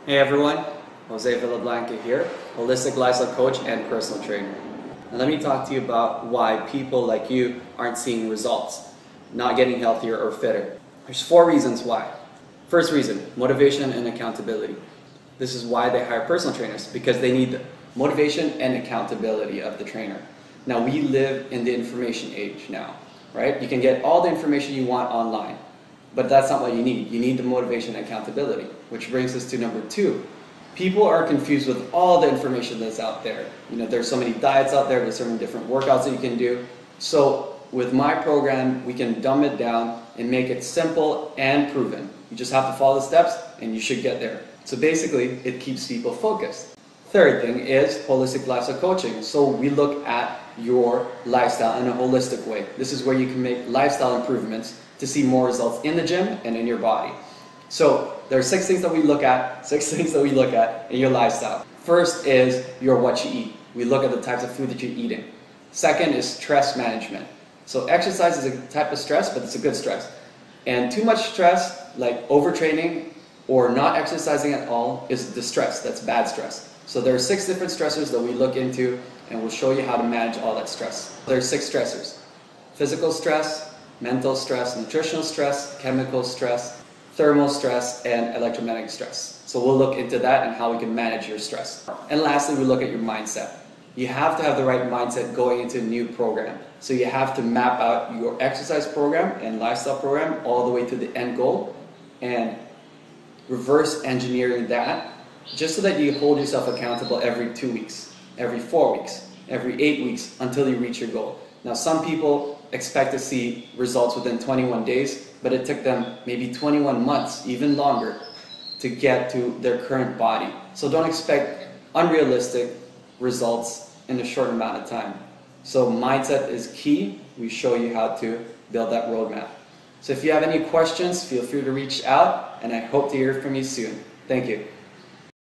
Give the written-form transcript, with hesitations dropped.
Hey everyone, Jose Villablanca here, holistic lifestyle coach and personal trainer. And let me talk to you about why people like you aren't seeing results, not getting healthier or fitter. There's 4 reasons why. First reason, motivation and accountability. This is why they hire personal trainers, because they need the motivation and accountability of the trainer. Now we live in the information age now, right? You can get all the information you want online. But that's not what you need. You need the motivation and accountability, which brings us to number 2. People are confused with all the information that's out there. There's so many diets out there, there's so many different workouts that you can do. So with my program, we can dumb it down and make it simple and proven. You just have to follow the steps and you should get there. So basically, it keeps people focused. Third thing is holistic lifestyle coaching. So we look at your lifestyle in a holistic way. This is where you can make lifestyle improvements to see more results in the gym and in your body. So there are 6 things that we look at, in your lifestyle. First is what you eat. We look at the types of food that you're eating. Second is stress management. So exercise is a type of stress, but it's a good stress. And too much stress, like overtraining or not exercising at all, is distress. That's bad stress. So there are 6 different stressors that we look into, and we'll show you how to manage all that stress. There are 6 stressors: physical stress, mental stress, nutritional stress, chemical stress, thermal stress, and electromagnetic stress. So we'll look into that and how we can manage your stress. And lastly, we look at your mindset. You have to have the right mindset going into a new program. So you have to map out your exercise program and lifestyle program all the way to the end goal and reverse engineering that just so that you hold yourself accountable every 2 weeks, every 4 weeks, every 8 weeks until you reach your goal. Now, some people expect to see results within 21 days, but it took them maybe 21 months, even longer, to get to their current body. So don't expect unrealistic results in a short amount of time. So mindset is key. We show you how to build that roadmap. So if you have any questions, feel free to reach out, and I hope to hear from you soon. Thank you.